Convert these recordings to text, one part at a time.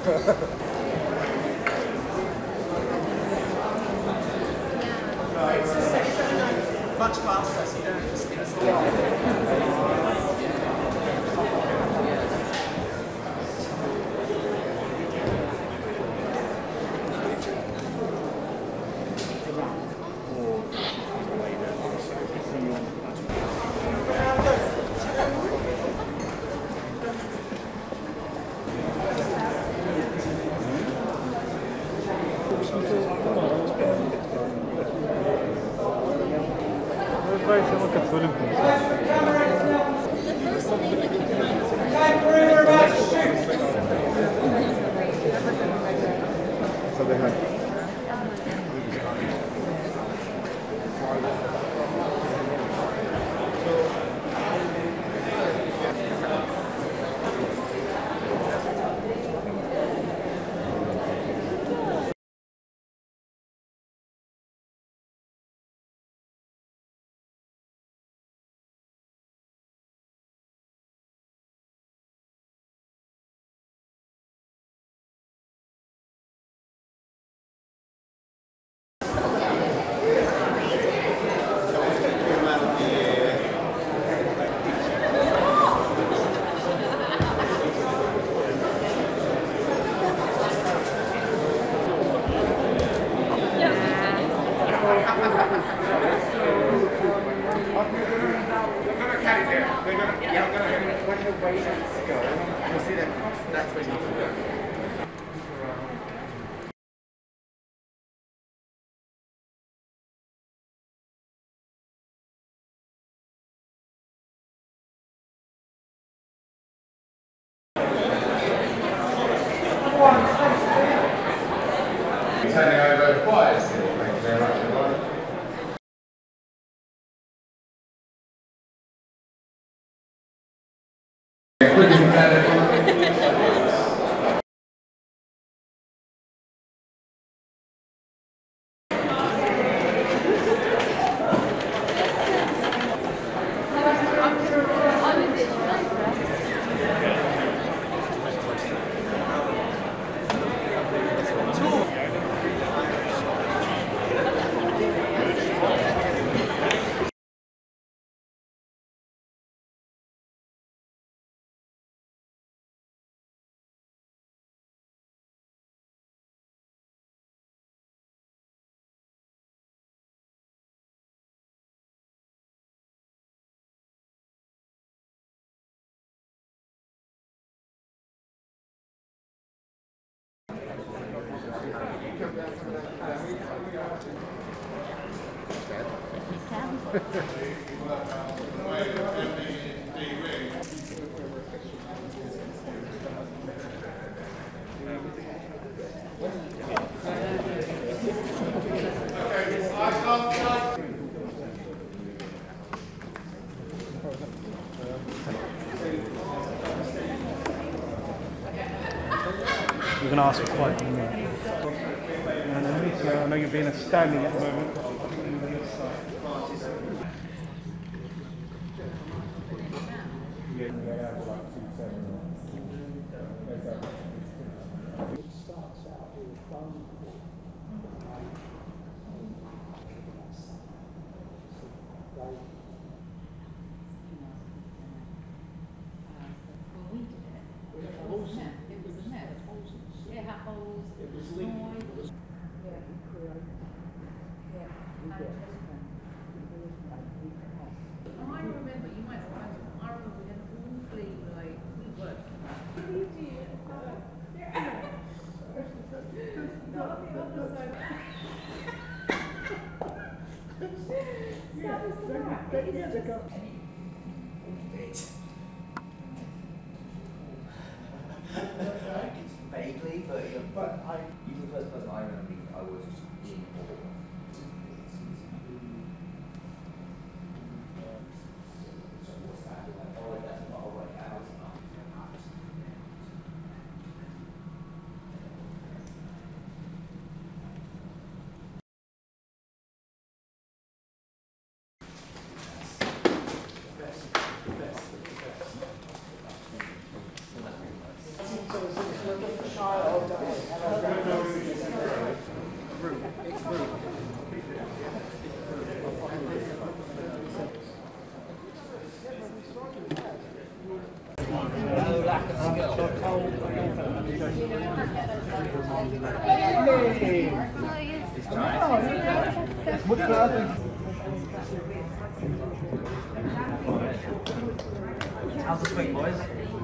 Much faster, so you don't have to spin still. Very similar to Olympics. So they had. That's when you go. Turning over quiet still. Thank you very much, everyone. Quick as you can, everyone. We're going to ask for quite a minute. And I know you're being a standing at the moment. I remember, you might have I remember we had awfully, like, we worked. It's vaguely, but you were the first person I remember meeting. I was just in awe. Child lack of skill. How's the swing, boys?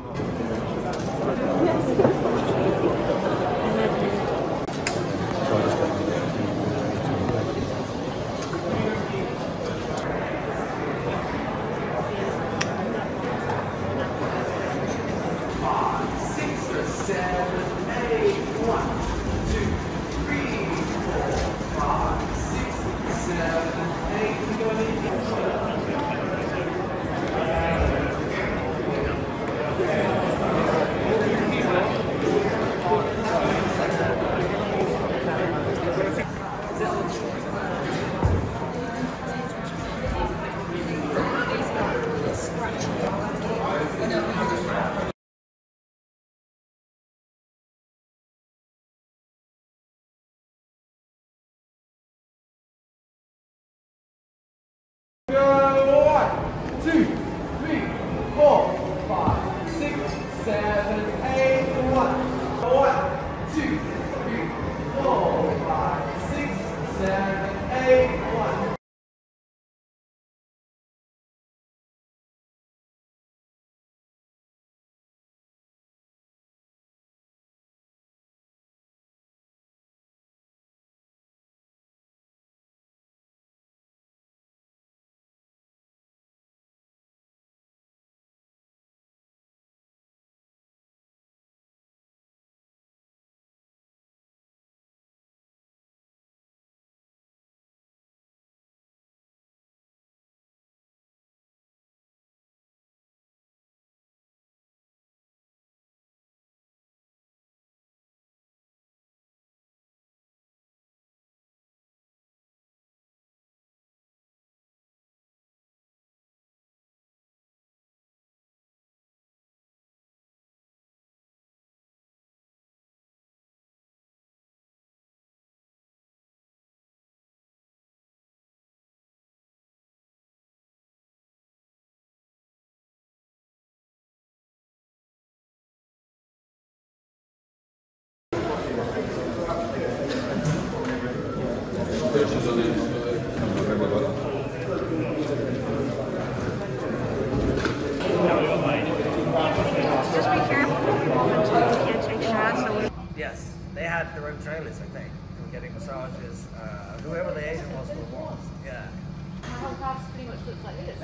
Yes, they had their own trailers, I think. They were getting massages. Whoever the Asian was for the walls. Yeah. My whole house pretty much looks like this.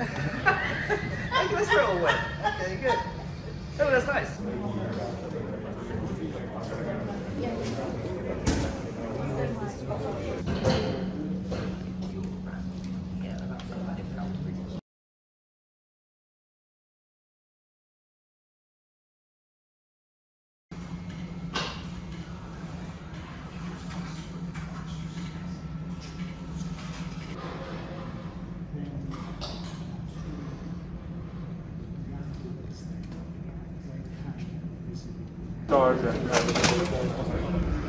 I give us a little win. Okay, good. Oh, that's nice. Stars.